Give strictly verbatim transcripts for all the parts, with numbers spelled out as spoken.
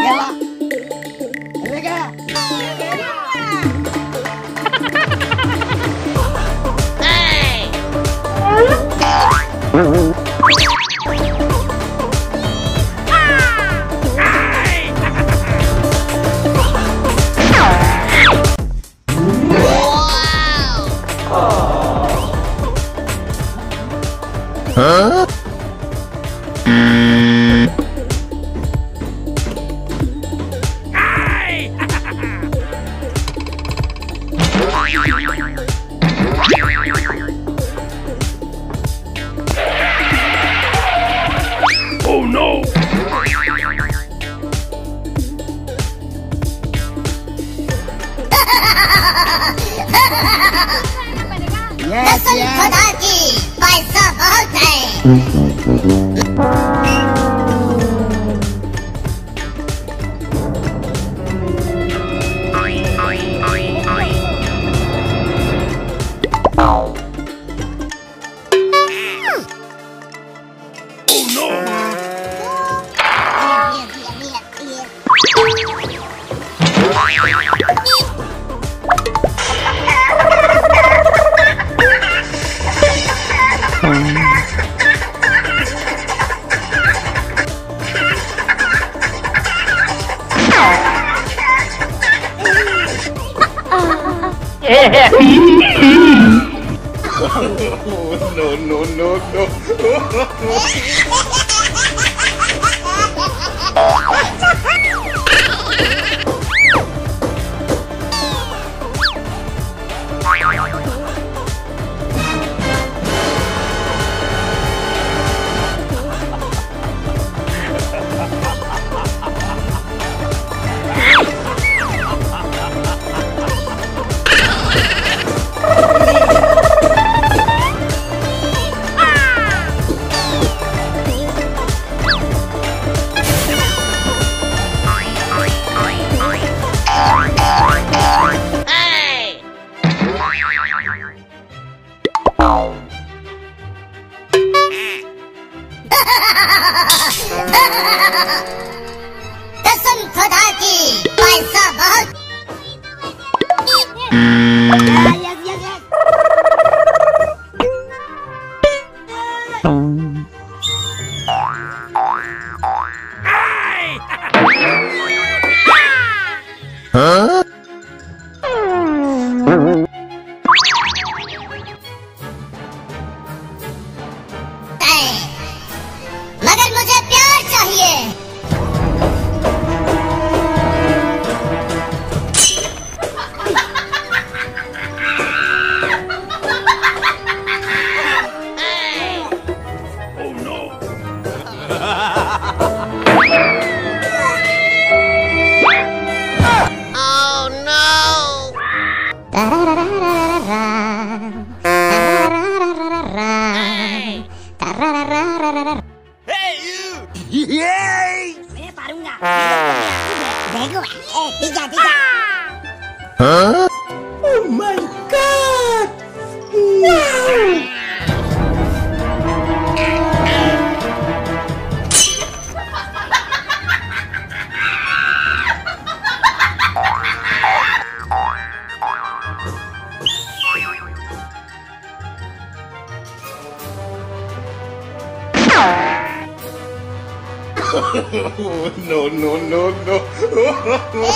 Ela. Venga. Hey. Huh? Oh no! Yes, कसम yes. खुदा की पैसा बहुत है। Oh no! Oh, no, no, no, no. कसम खुदा की पैसा बहुत। Yes, yes, yes. Huh? मगर मुझे प्यार चाहिए। Oh no! Oh no! Hey, you! Yay! मैं पारूंगा। देखो, ए, दिखा, दिखा। Huh? Oh my God! Wow! Oh, no, no, no, no.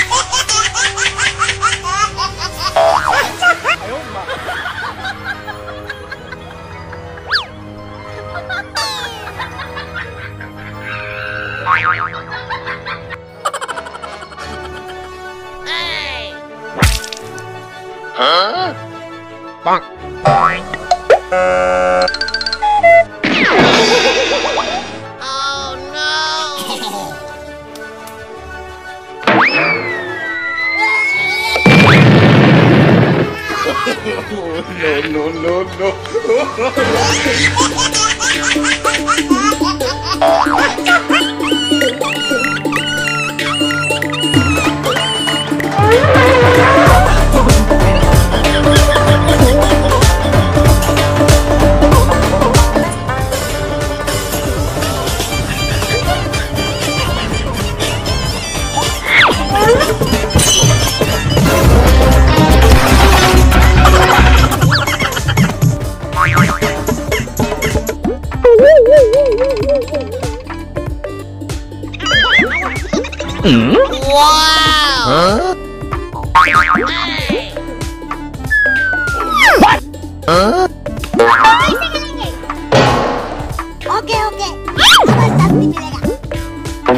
Hey! Huh? Bonk. Oh no! Oh, no, no, no, no. Wow! Huh? Hey! Huh? Okay okay अब सब्जी मिलेगा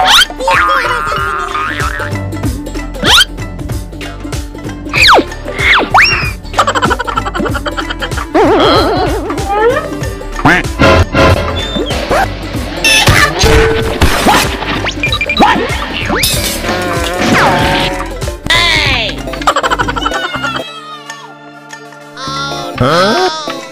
Hey! Oh no! Huh?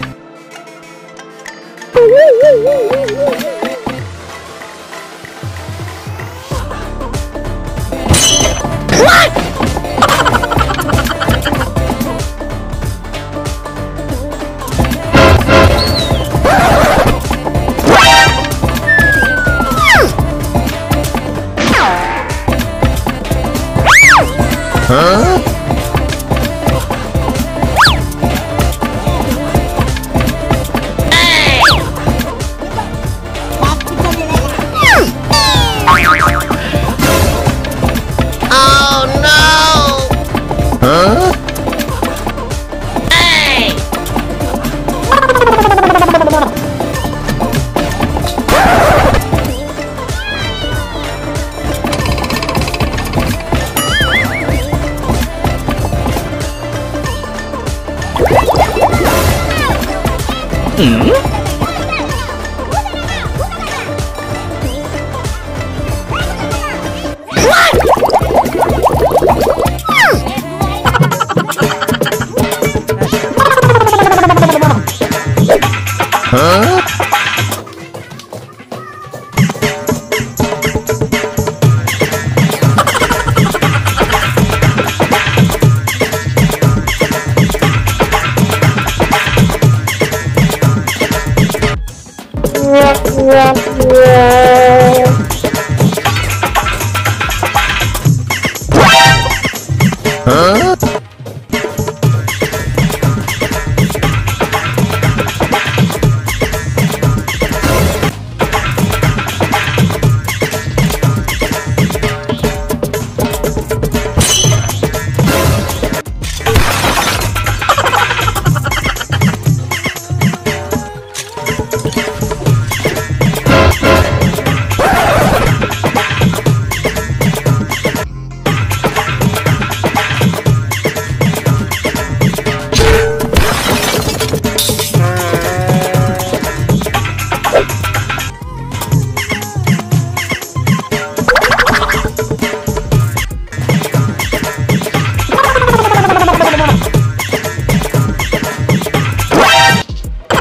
Huh? Hey! Oh no! Huh? Hey! Huh? Huh?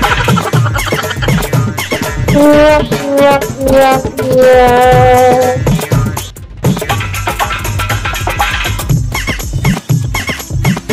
Yeah, yeah, yeah, yeah.